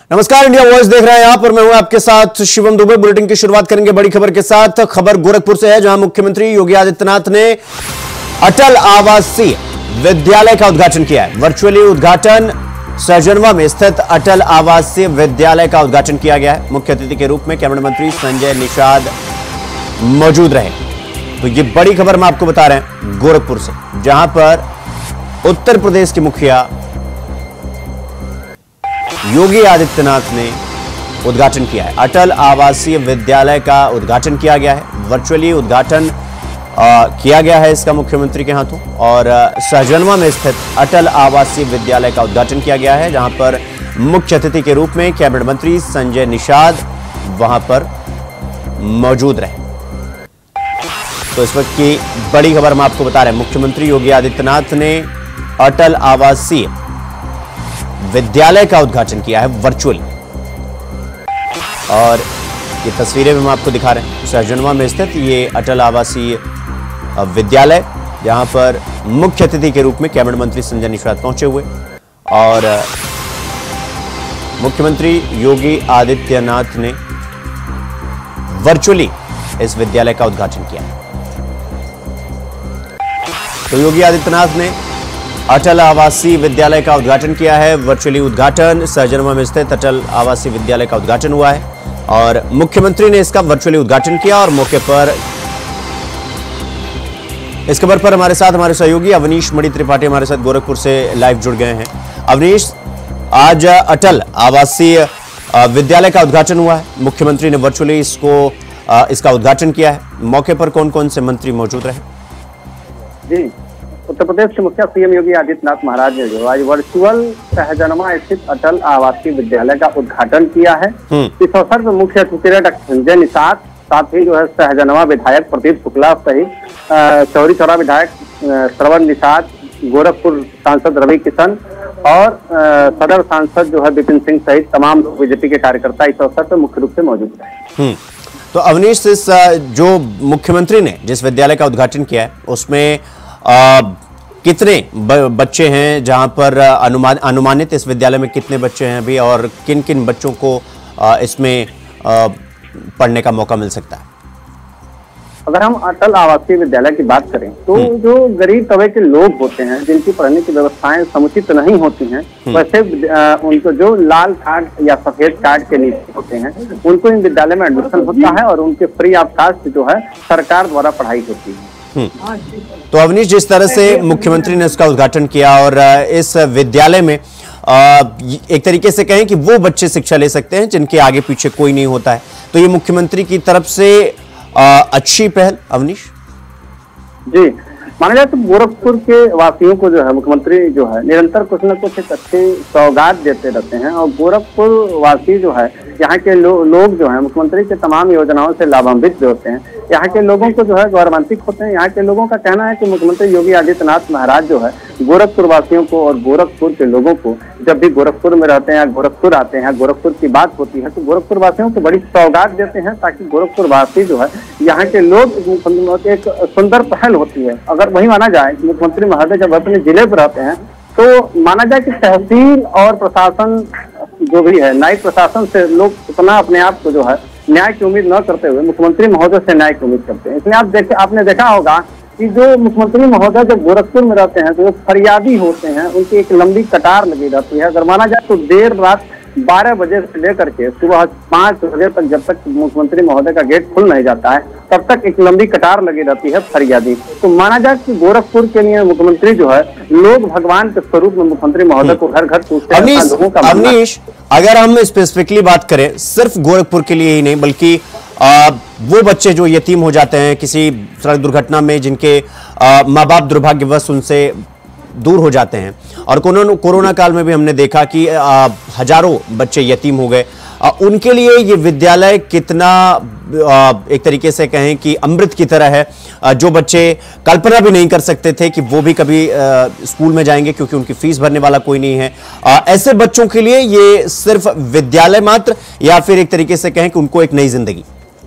नमस्कार, India voice देख रहे हैं आप और मैं हूं आपके साथ शिवम दुबे। बुलेटिन की शुरुआत करेंगे बड़ी खबर के साथ। खबर गोरखपुर से है, जहां मुख्यमंत्री योगी आदित्यनाथ ने अटल आवासीय विद्यालय का उद्घाटन किया है। वर्चुअली उद्घाटन सहजनवा में स्थित अटल आवासीय विद्यालय का उद्घाटन किया गया है। मुख्य अतिथि के रूप में कैबिनेट मंत्री संजय निषाद मौजूद रहे। तो ये बड़ी खबर हम आपको बता रहे हैं गोरखपुर से, जहां पर उत्तर प्रदेश के मुखिया योगी आदित्यनाथ ने उद्घाटन किया है। अटल आवासीय विद्यालय का उद्घाटन किया गया है। वर्चुअली उद्घाटन किया गया है इसका मुख्यमंत्री के हाथों, और सहजनवा में स्थित अटल आवासीय विद्यालय का उद्घाटन किया गया है, जहां पर मुख्य अतिथि के रूप में कैबिनेट मंत्री संजय निषाद वहां पर मौजूद रहे। तो इस वक्त की बड़ी खबर हम आपको बता रहे हैं। मुख्यमंत्री योगी आदित्यनाथ ने अटल आवासीय विद्यालय का उद्घाटन किया है वर्चुअली, और ये तस्वीरें हम आपको दिखा रहे हैं। सहजनवा में स्थित ये अटल आवासीय विद्यालय, जहां पर मुख्य अतिथि के रूप में कैबिनेट मंत्री संजय निषाद पहुंचे हुए, और मुख्यमंत्री योगी आदित्यनाथ ने वर्चुअली इस विद्यालय का उद्घाटन किया। तो योगी आदित्यनाथ ने अटल आवासीय विद्यालय का उद्घाटन किया है। वर्चुअली उद्घाटन सहजनवा में स्थित अटल आवासीय विद्यालय का उद्घाटन हुआ है, और मुख्यमंत्री ने इसका वर्चुअली उद्घाटन किया। और मौके पर इस खबर पर हमारे साथ हमारे सहयोगी अवनीश मणि त्रिपाठी हमारे साथ गोरखपुर से लाइव जुड़ गए हैं। अवनीश, आज अटल आवासीय विद्यालय का उद्घाटन हुआ है। मुख्यमंत्री ने वर्चुअली इसका उद्घाटन किया है। मौके पर कौन कौन से मंत्री मौजूद रहे? जी, उत्तर प्रदेश के मुखिया सीएम योगी आदित्यनाथ महाराज ने जो आज वर्चुअल सहजनवा स्थित अटल आवासीय विद्यालय का उद्घाटन किया है। इस अवसर पर मुख्य अतिथि डॉक्टर संजय निषाद, साथ ही जो है सहजनवा विधायक प्रदीप शुक्ला सहित चौरी चौरा विधायक श्रवण निषाद, गोरखपुर सांसद रवि किशन और सदर सांसद जो है विपिन सिंह सहित तमाम बीजेपी के कार्यकर्ता इस अवसर पर मुख्य रूप से मौजूद रहे। तो अवनीश, इस जो मुख्यमंत्री ने जिस विद्यालय का उद्घाटन किया है उसमें कितने बच्चे हैं, जहां पर अनुमानित इस विद्यालय में कितने बच्चे हैं अभी, और किन किन बच्चों को इसमें पढ़ने का मौका मिल सकता है? अगर हम अटल आवासीय विद्यालय की बात करें तो जो गरीब तबके के लोग होते हैं, जिनकी पढ़ने की व्यवस्थाएं समुचित नहीं होती हैं, वैसे उनको जो लाल कार्ड या सफेद कार्ड के नीचे होते हैं, उनको इन विद्यालय में एडमिशन होता है और उनके फ्री ऑफ कॉस्ट जो है सरकार द्वारा पढ़ाई होती है। तो अवनीश, जिस तरह से मुख्यमंत्री ने इसका उद्घाटन किया, और इस विद्यालय में एक तरीके से कहें कि वो बच्चे शिक्षा ले सकते हैं जिनके आगे पीछे कोई नहीं होता है, तो ये मुख्यमंत्री की तरफ से अच्छी पहल। अवनीश जी, माना जाए तो गोरखपुर के वासियों को जो है मुख्यमंत्री जो है निरंतर कुछ न कुछ एक अच्छी सौगात देते रहते हैं, और गोरखपुर वासी जो है यहाँ के लोग जो है मुख्यमंत्री के तमाम योजनाओं से लाभान्वित होते हैं। यहाँ के लोगों को जो है गौरवान्वित होते हैं। यहाँ के लोगों का कहना है कि मुख्यमंत्री योगी आदित्यनाथ महाराज जो है गोरखपुर वासियों को और गोरखपुर के लोगों को जब भी गोरखपुर में रहते हैं या गोरखपुर आते हैं, गोरखपुर की बात होती है तो गोरखपुर वासियों को बड़ी सौगात देते हैं, ताकि गोरखपुर वासी जो है यहाँ के लोग एक सुंदर पहल होती है। अगर वही माना जाए कि मुख्यमंत्री महोदय जब अपने जिले पर रहते हैं तो माना जाए कि तहसील और प्रशासन जो भी है, न्यायिक प्रशासन से लोग उतना अपने आप को जो है न्याय की उम्मीद न करते हुए मुख्यमंत्री महोदय से न्याय की उम्मीद करते हैं। इसलिए आपने देखा होगा कि जो मुख्यमंत्री महोदय जब गोरखपुर में रहते हैं तो वो फरियादी होते हैं, उनकी एक लंबी कतार लगी रहती है। अगर माना जाए तो देर रात 12 बजे से लेकर के सुबह 5 बजे तक, जब तक मुख्यमंत्री महोदय का गेट खुल नहीं जाता है, तब तक एक लंबी कतार लगी रहती है फरियादी। तो माना जाए कि गोरखपुर के लिए मुख्यमंत्री जो है लोग भगवान के स्वरूप में मुख्यमंत्री महोदय को घर घर पूछते हैं। अवनीश, अगर हम स्पेसिफिकली बात करें सिर्फ गोरखपुर के लिए ही नहीं, बल्कि वो बच्चे जो यतीम हो जाते हैं किसी सड़क दुर्घटना में, जिनके माँ बाप दुर्भाग्यवश उनसे दूर हो जाते हैं, और कोरोना काल में भी हमने देखा कि हजारों बच्चे यतीम हो गए, उनके लिए ये विद्यालय कितना एक तरीके से कहें कि अमृत की तरह है। जो बच्चे कल्पना भी नहीं कर सकते थे कि वो भी कभी स्कूल में जाएंगे, क्योंकि उनकी फीस भरने वाला कोई नहीं है, ऐसे बच्चों के लिए ये सिर्फ विद्यालय मात्र, या फिर एक तरीके से कहें कि उनको एक नई जिंदगी?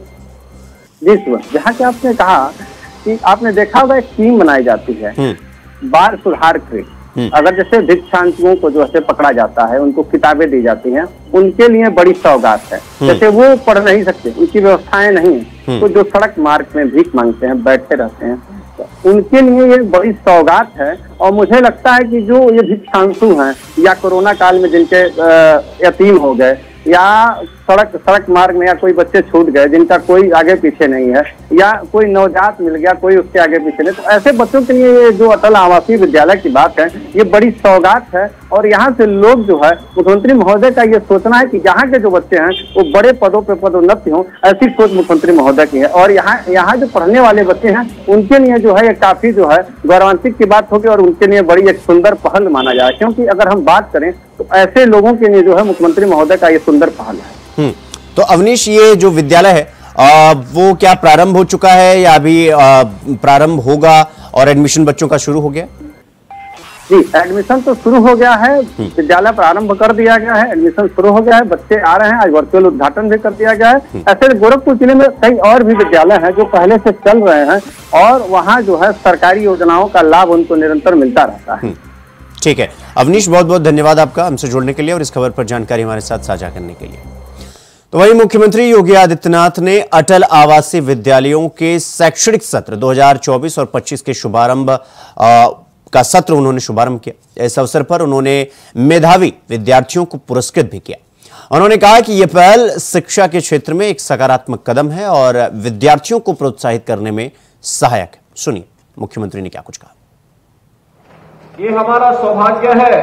जी सुबह, जहाँ कि आपने कहा कि आपने देखा होगा एक टीम बनाई जाती है बाल सुधार गृह, अगर जैसे भिक्षांतियों को जो है पकड़ा जाता है, उनको किताबें दी जाती हैं, उनके लिए बड़ी सौगात है। जैसे वो पढ़ नहीं सकते, उनकी व्यवस्थाएं नहीं है, तो जो सड़क मार्ग में भीख मांगते हैं, बैठे रहते हैं, तो उनके लिए ये बड़ी सौगात है। और मुझे लगता है कि जो ये भिक्षांसु हैं या कोरोना काल में जिनके यतीम हो गए, या सड़क मार्ग में या कोई बच्चे छूट गए जिनका कोई आगे पीछे नहीं है, या कोई नवजात मिल गया कोई उसके आगे पीछे नहीं, तो ऐसे बच्चों के लिए ये जो अटल आवासीय विद्यालय की बात है, ये बड़ी सौगात है। और यहाँ से लोग जो है, मुख्यमंत्री महोदय का ये सोचना है कि यहाँ के जो बच्चे हैं वो बड़े पदों पे पदोन्नति हों, ऐसी सोच मुख्यमंत्री महोदय की है। और यहाँ जो पढ़ने वाले बच्चे हैं उनके लिए जो है ये काफी जो है गौरवान्वित की बात होगी, और उनके लिए बड़ी एक सुंदर पहल माना जाए। क्योंकि अगर हम बात करें तो ऐसे लोगों के लिए जो है मुख्यमंत्री महोदय का ये सुंदर पहल है। तो अवनीश, ये जो विद्यालय है वो क्या प्रारंभ हो चुका है या अभी प्रारंभ होगा और एडमिशन बच्चों का शुरू हो गया? जी, एडमिशन तो शुरू हो गया है, विद्यालय प्रारंभ कर दिया गया है, एडमिशन शुरू हो गया है, बच्चे आ रहे हैं, आज वर्चुअल उद्घाटन भी कर दिया गया है। ऐसे गोरखपुर जिले में कई और भी विद्यालय हैं जो पहले से चल रहे हैं, और वहाँ जो है सरकारी योजनाओं का लाभ उनको निरंतर मिलता रहता है। ठीक है अवनीश, बहुत बहुत धन्यवाद आपका हमसे जुड़ने के लिए और इस खबर पर जानकारी हमारे साथ साझा करने के लिए। तो वहीं मुख्यमंत्री योगी आदित्यनाथ ने अटल आवासीय विद्यालयों के शैक्षणिक सत्र 2024 और 25 के शुभारंभ का सत्र उन्होंने शुभारंभ किया। इस अवसर पर उन्होंने मेधावी विद्यार्थियों को पुरस्कृत भी किया। उन्होंने कहा कि यह पहल शिक्षा के क्षेत्र में एक सकारात्मक कदम है और विद्यार्थियों को प्रोत्साहित करने में सहायक है। सुनिए मुख्यमंत्री ने क्या कुछ कहा। ये हमारा सौभाग्य है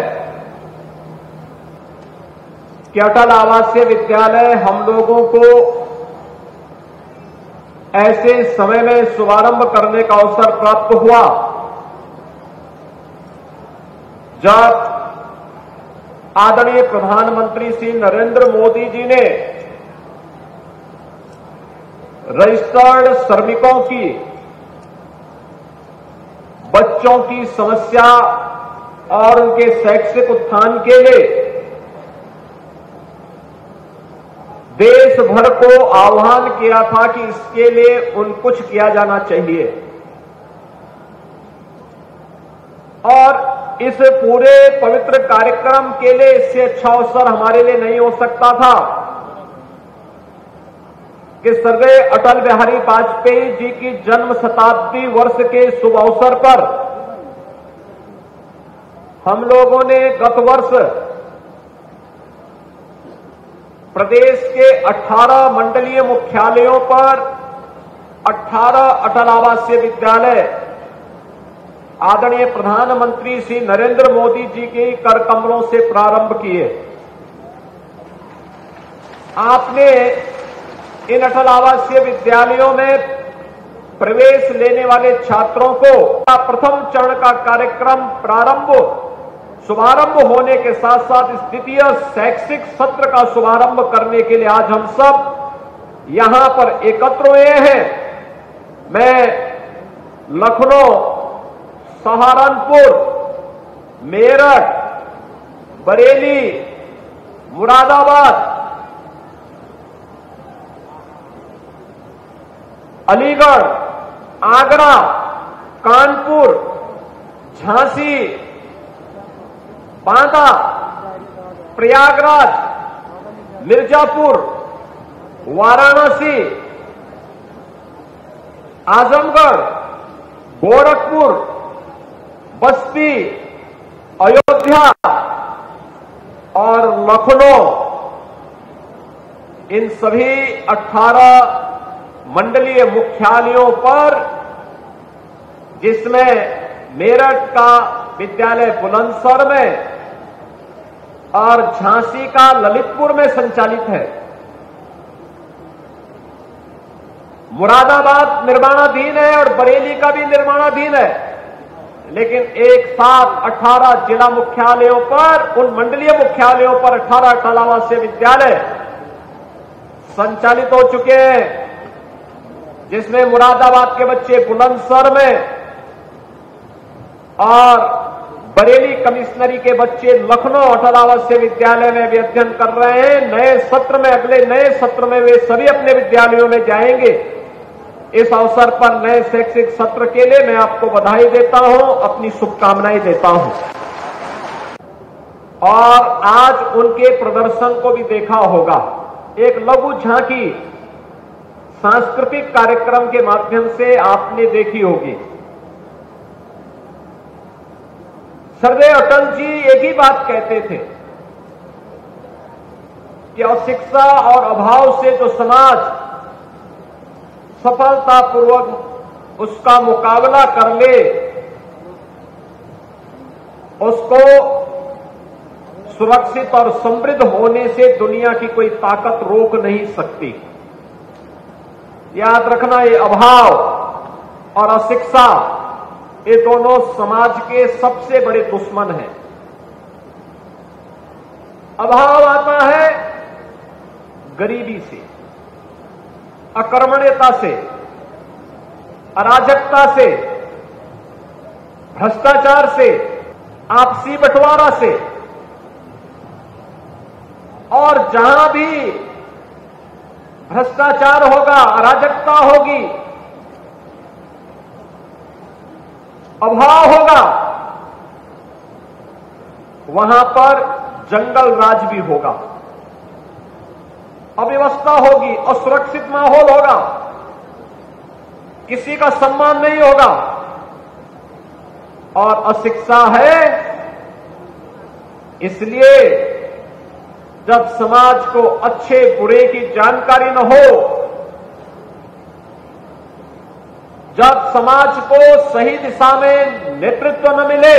कि अटल आवासीय विद्यालय हम लोगों को ऐसे समय में शुभारंभ करने का अवसर प्राप्त हुआ जब आदरणीय प्रधानमंत्री श्री नरेंद्र मोदी जी ने रजिस्टर्ड श्रमिकों की, बच्चों की समस्या और उनके शैक्षिक उत्थान के लिए देश भर को आह्वान किया था कि इसके लिए कुछ किया जाना चाहिए। और इस पूरे पवित्र कार्यक्रम के लिए इससे अच्छा अवसर हमारे लिए नहीं हो सकता था कि स्वर्गीय अटल बिहारी वाजपेयी जी की जन्म शताब्दी वर्ष के शुभ अवसर पर हम लोगों ने गत वर्ष प्रदेश के 18 मंडलीय मुख्यालयों पर 18 अटल आवासीय विद्यालय आदरणीय प्रधानमंत्री श्री नरेंद्र मोदी जी के कर कमलों से प्रारंभ किए। आपने इन अटल आवासीय विद्यालयों में प्रवेश लेने वाले छात्रों को प्रथम चरण का कार्यक्रम शुभारंभ होने के साथ साथ द्वितीय शैक्षिक सत्र का शुभारंभ करने के लिए आज हम सब यहां पर एकत्र हुए हैं। मैं लखनऊ, सहारनपुर, मेरठ, बरेली, मुरादाबाद, अलीगढ़, आगरा, कानपुर, झांसी, बांदा, प्रयागराज, मिर्जापुर, वाराणसी, आजमगढ़, गोरखपुर, बस्ती, अयोध्या और लखनऊ, इन सभी 18 मंडलीय मुख्यालयों पर, जिसमें मेरठ का विद्यालय बुलंदशहर में और झांसी का ललितपुर में संचालित है, मुरादाबाद निर्माणाधीन है और बरेली का भी निर्माणाधीन है, लेकिन एक साथ 18 जिला मुख्यालयों पर, उन मंडलीय मुख्यालयों पर 18 अटल आवासीय विद्यालय संचालित हो चुके हैं, जिसमें मुरादाबाद के बच्चे बुलंदशहर में और बरेली कमिश्नरी के बच्चे लखनऊ अटल आवासीय विद्यालय में भी अध्ययन कर रहे हैं। नए सत्र में, अगले नए सत्र में वे सभी अपने विद्यालयों में जाएंगे। इस अवसर पर नए शैक्षिक सत्र के लिए मैं आपको बधाई देता हूं, अपनी शुभकामनाएं देता हूं। और आज उनके प्रदर्शन को भी देखा होगा। एक लघु झांकी सांस्कृतिक कार्यक्रम के माध्यम से आपने देखी होगी। सरदेव अटल जी एक ही बात कहते थे कि अशिक्षा और अभाव से जो समाज सफलतापूर्वक उसका मुकाबला कर ले, उसको सुरक्षित और समृद्ध होने से दुनिया की कोई ताकत रोक नहीं सकती। याद रखना, ये अभाव और अशिक्षा ये दोनों समाज के सबसे बड़े दुश्मन हैं। अभाव आता है गरीबी से, अकर्मण्यता से, अराजकता से, भ्रष्टाचार से, आपसी बंटवारा से, और जहां भी भ्रष्टाचार होगा, अराजकता होगी, अभाव होगा, वहां पर जंगल राज भी होगा, अव्यवस्था होगी, असुरक्षित माहौल होगा, किसी का सम्मान नहीं होगा। और अशिक्षा है, इसलिए जब समाज को अच्छे बुरे की जानकारी न हो, जब समाज को सही दिशा में नेतृत्व न मिले,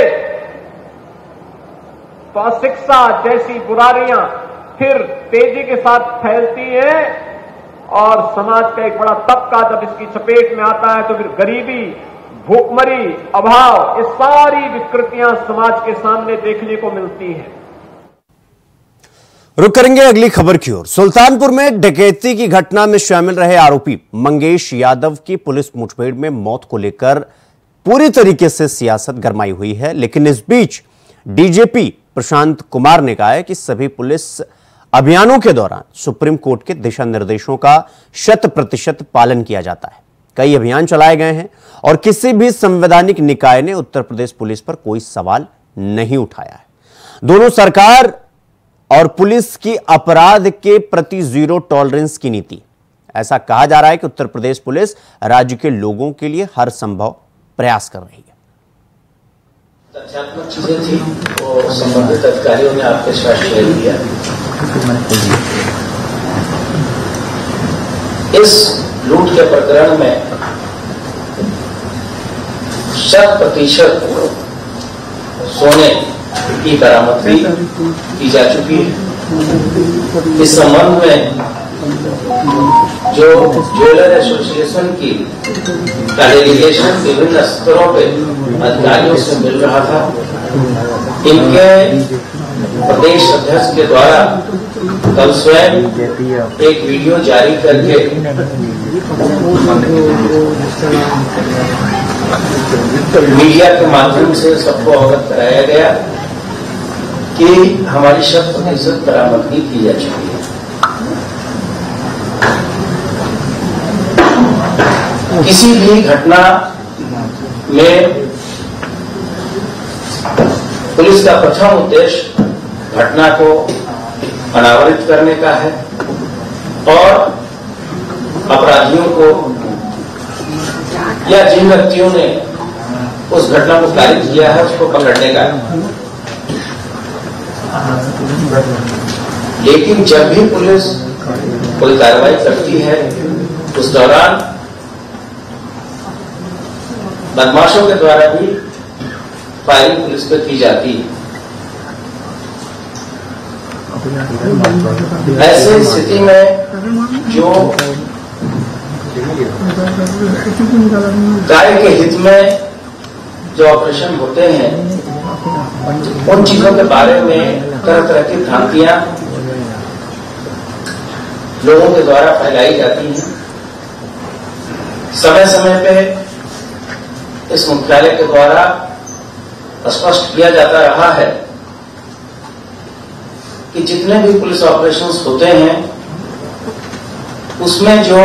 तो अशिक्षा जैसी बुराइयां फिर तेजी के साथ फैलती हैं और समाज का एक बड़ा तबका जब इसकी चपेट में आता है तो फिर गरीबी, भूखमरी, अभाव, ये सारी विकृतियां समाज के सामने देखने को मिलती हैं। रुक करेंगे अगली खबर की ओर। सुल्तानपुर में डकैती की घटना में शामिल रहे आरोपी मंगेश यादव की पुलिस मुठभेड़ में मौत को लेकर पूरी तरीके से सियासत गरमाई हुई है, लेकिन इस बीच डीजीपी प्रशांत कुमार ने कहा है कि सभी पुलिस अभियानों के दौरान सुप्रीम कोर्ट के दिशा निर्देशों का 100% पालन किया जाता है। कई अभियान चलाए गए हैं और किसी भी संवैधानिक निकाय ने उत्तर प्रदेश पुलिस पर कोई सवाल नहीं उठाया है। दोनों सरकार और पुलिस की अपराध के प्रति जीरो टॉलरेंस की नीति। ऐसा कहा जा रहा है कि उत्तर प्रदेश पुलिस राज्य के लोगों के लिए हर संभव प्रयास कर रही है। तथ्यात्मक चीजें थी वो संबंधित अधिकारियों ने आपके साथ शेयर किया। इस लूट के प्रकरण में 100% सोने की बरामदगी की जा चुकी है। इस संबंध में जो ज्वेलर एसोसिएशन की डेलीगेशन विभिन्न स्तरों पे अधिकारियों से मिल रहा था, इनके प्रदेश अध्यक्ष के द्वारा कल स्वयं एक वीडियो जारी करके मीडिया के माध्यम से सबको अवगत कराया गया कि हमारी 100% बरामदगी की जा चुकी है। किसी भी घटना में पुलिस का प्रथम उद्देश्य घटना को अनावरित करने का है और अपराधियों को या जिन व्यक्तियों ने उस घटना को कारित किया है उसको पकड़ने का है। लेकिन जब भी पुलिस कोई कार्रवाई करती है उस दौरान बदमाशों के द्वारा भी फायरिंग पुलिस पर की जाती है। ऐसे स्थिति में जो गाय के हित में जो ऑपरेशन होते हैं उन चीजों के बारे में तरह तरह की भ्रांतियां लोगों के द्वारा फैलाई जाती हैं। समय समय पे इस मुख्यालय के द्वारा स्पष्ट किया जाता रहा है कि जितने भी पुलिस ऑपरेशंस होते हैं उसमें जो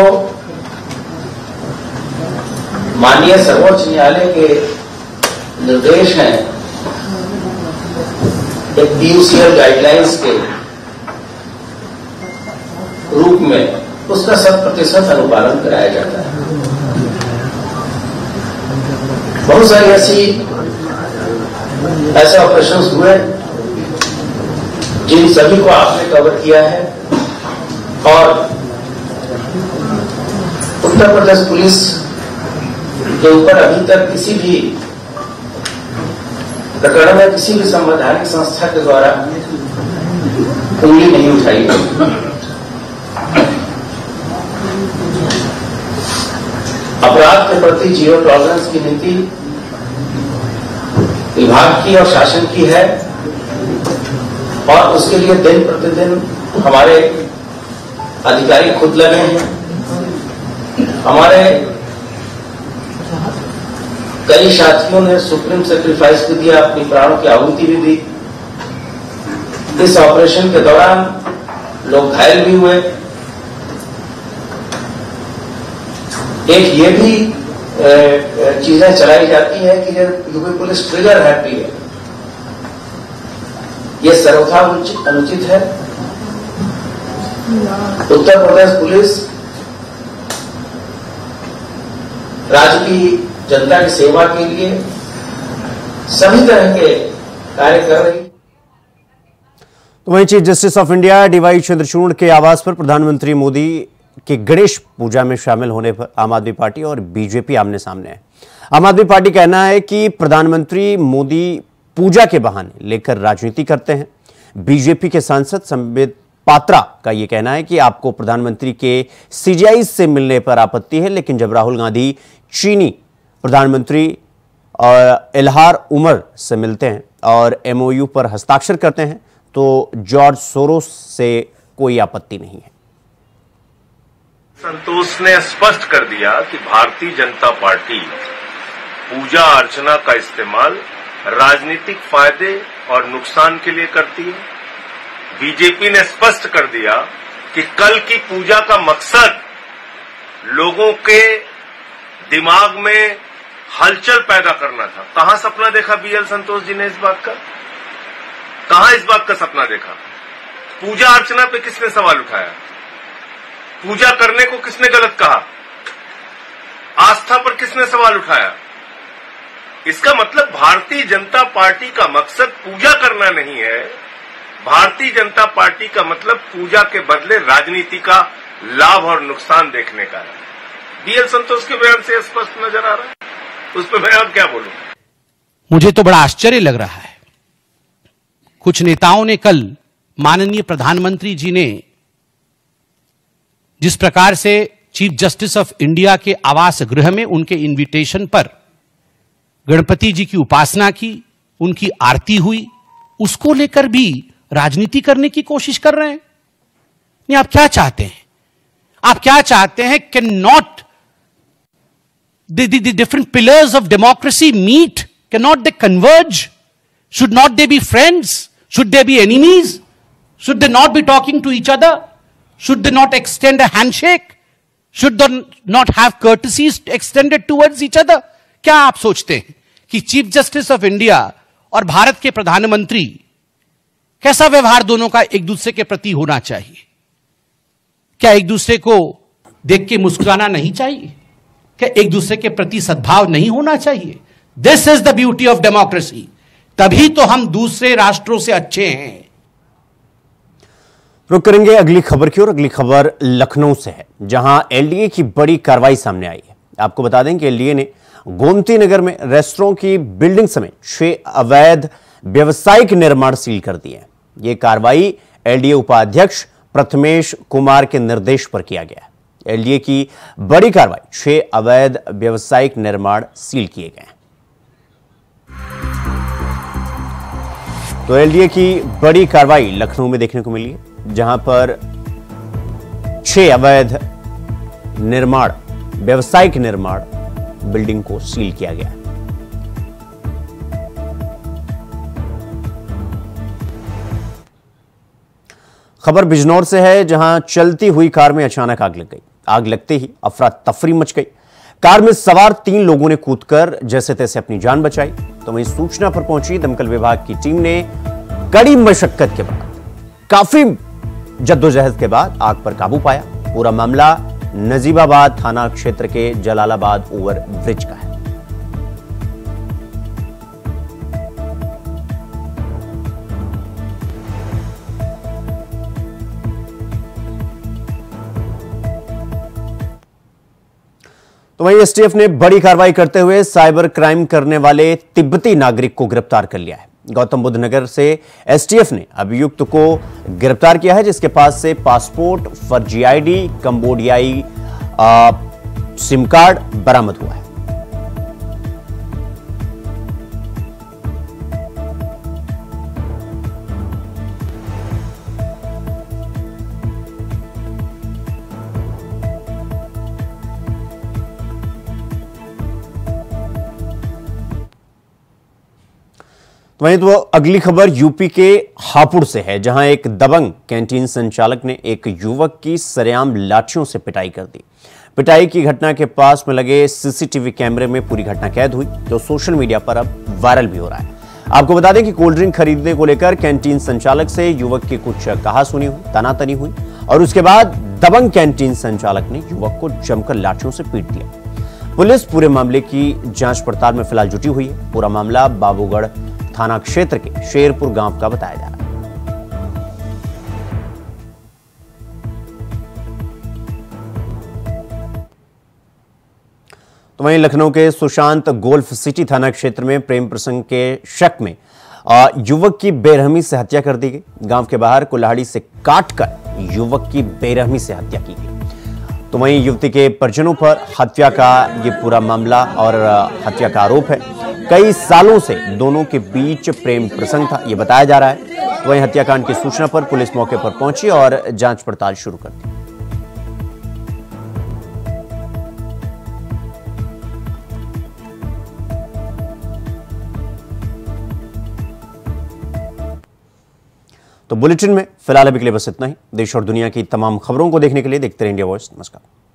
माननीय सर्वोच्च न्यायालय के निर्देश हैं एक PUCL गाइडलाइंस के रूप में उसका 100% अनुपालन कराया जाता है। बहुत सारी ऐसे ऑपरेशंस हुए जिन सभी को आपने कवर किया है, और उत्तर प्रदेश पुलिस के ऊपर अभी तक किसी भी प्रकरण में किसी भी संवैधानिक संस्था के द्वारा उंगली नहीं उठाई गई। अपराध के प्रति जीरो टॉलरेंस की नीति विभाग की और शासन की है, और उसके लिए दिन प्रतिदिन हमारे अधिकारी खुद लगे हैं। हमारे कई साथियों ने सुप्रीम सेक्रीफाइस भी दिया, अपनी प्राणों की आहुति भी दी। इस ऑपरेशन के दौरान लोग घायल भी हुए। एक ये भी चीजें चलाई जाती है कि यूपी पुलिस ट्रिगर हैप्पी है, ये सर्वथा अनुचित है। उत्तर प्रदेश पुलिस राज्य की जनता की सेवा के लिए सभी तरह के कार्य कर रही। तो वहीं chief justice of India DY Chandrachud के आवास पर प्रधानमंत्री मोदी के गणेश पूजा में शामिल होने पर आम आदमी पार्टी और बीजेपी आमने सामने है। आम आदमी पार्टी का कहना है कि प्रधानमंत्री मोदी पूजा के बहाने लेकर राजनीति करते हैं। बीजेपी के सांसद संबित पात्रा का यह कहना है कि आपको प्रधानमंत्री के सीजीआई से मिलने पर आपत्ति है, लेकिन जब राहुल गांधी चीनी प्रधानमंत्री और इल्हार उमर से मिलते हैं और MOU पर हस्ताक्षर करते हैं तो जॉर्ज सोरोस से कोई आपत्ति नहीं है। संतोष ने स्पष्ट कर दिया कि भारतीय जनता पार्टी पूजा अर्चना का इस्तेमाल राजनीतिक फायदे और नुकसान के लिए करती है। बीजेपी ने स्पष्ट कर दिया कि कल की पूजा का मकसद लोगों के दिमाग में हलचल पैदा करना था। कहां सपना देखा BL संतोष जी ने इस बात का? कहां इस बात का सपना देखा? पूजा अर्चना पे किसने सवाल उठाया? पूजा करने को किसने गलत कहा? आस्था पर किसने सवाल उठाया? इसका मतलब भारतीय जनता पार्टी का मकसद पूजा करना नहीं है। भारतीय जनता पार्टी का मतलब पूजा के बदले राजनीति का लाभ और नुकसान देखने का है। BL संतोष के बयान से स्पष्ट नजर आ रहा है। उस पर मैं अब क्या बोलूं? मुझे तो बड़ा आश्चर्य लग रहा है। कुछ नेताओं ने कल माननीय प्रधानमंत्री जी ने जिस प्रकार से चीफ जस्टिस ऑफ इंडिया के आवास गृह में उनके इनविटेशन पर गणपति जी की उपासना की, उनकी आरती हुई, उसको लेकर भी राजनीति करने की कोशिश कर रहे हैं। नहीं, आप क्या चाहते हैं? आप क्या चाहते हैं? Can not the different pillars of democracy meet? Cannot they converge? Should not they be friends? Should they be enemies? Should they not be talking to each other? Should they not extend a handshake? Should they not have courtesies extended towards each other? क्या आप सोचते हैं कि chief justice of India और भारत के प्रधानमंत्री कैसा व्यवहार दोनों का एक दूसरे के प्रति होना चाहिए? क्या एक दूसरे को देख के मुस्कुराना नहीं चाहिए? क्या एक दूसरे के प्रति सद्भाव नहीं होना चाहिए? This is the beauty of democracy. तभी तो हम दूसरे राष्ट्रों से अच्छे हैं। रुक करेंगे अगली खबर की ओर। अगली खबर लखनऊ से है, जहां LDA की बड़ी कार्रवाई सामने आई है। आपको बता दें कि LDA ने गोमती नगर में रेस्टोरेंट की बिल्डिंग समेत 6 अवैध व्यवसायिक निर्माण सील कर दिए हैं। यह कार्रवाई LDA उपाध्यक्ष प्रथमेश कुमार के निर्देश पर किया गया है। LDA की बड़ी कार्रवाई, 6 अवैध व्यवसायिक निर्माण सील किए गए हैं। तो LDA की बड़ी कार्रवाई लखनऊ में देखने को मिली है, जहां पर 6 अवैध निर्माण, व्यवसायिक निर्माण बिल्डिंग को सील किया गया है। खबर बिजनौर से है, जहां चलती हुई कार में अचानक आग लग गई। आग लगते ही अफरा तफरी मच गई। कार में सवार 3 लोगों ने कूदकर जैसे तैसे अपनी जान बचाई। तो वहीं सूचना पर पहुंची दमकल विभाग की टीम ने कड़ी मशक्कत के बाद, काफी जद्दोजहद के बाद आग पर काबू पाया। पूरा मामला नजीबाबाद थाना क्षेत्र के जलालाबाद ओवर ब्रिज का है। तो वहीं एसटीएफ ने बड़ी कार्रवाई करते हुए साइबर क्राइम करने वाले तिब्बती नागरिक को गिरफ्तार कर लिया है। गौतम बुद्ध नगर से एसटीएफ ने अभियुक्त को गिरफ्तार किया है, जिसके पास से पासपोर्ट, फर्जी आईडी, कंबोडियाई सिम कार्ड बरामद हुआ है। वहीं तो अगली खबर यूपी के हापुड़ से है, जहां एक दबंग कैंटीन संचालक ने एक युवक की सरेआम लाठियों से पिटाई कर दी। पिटाई की घटना के पास में लगे सीसीटीवी कैमरे में पूरी घटना कैद हुई, जो सोशल मीडिया पर अब वायरल भी हो रहा है। आपको बता दें कि कोल्ड ड्रिंक खरीदने को लेकर कैंटीन संचालक से युवक की कुछ कहासुनी हुई, तनातनी हुई और उसके बाद दबंग कैंटीन संचालक ने युवक को जमकर लाठियों से पीट दिया। पुलिस पूरे मामले की जांच पड़ताल में फिलहाल जुटी हुई है। पूरा मामला बाबूगढ़ थाना क्षेत्र के शेरपुर गांव का बताया जा रहा है। तो वहीं लखनऊ के सुशांत गोल्फ सिटी थाना क्षेत्र में प्रेम प्रसंग के शक में युवक की बेरहमी से हत्या कर दी गई। गांव के बाहर कुल्हाड़ी से काटकर युवक की बेरहमी से हत्या की गई। तो वहीं युवती के परिजनों पर हत्या का ये पूरा मामला और हत्या का आरोप है। कई सालों से दोनों के बीच प्रेम प्रसंग था, यह बताया जा रहा है। तो वहीं हत्याकांड की सूचना पर पुलिस मौके पर पहुंची और जांच पड़ताल शुरू कर दी। तो बुलेटिन में फिलहाल अभी के लिए बस इतना ही। देश और दुनिया की तमाम खबरों को देखने के लिए देखते रहिए इंडिया वॉइस। नमस्कार।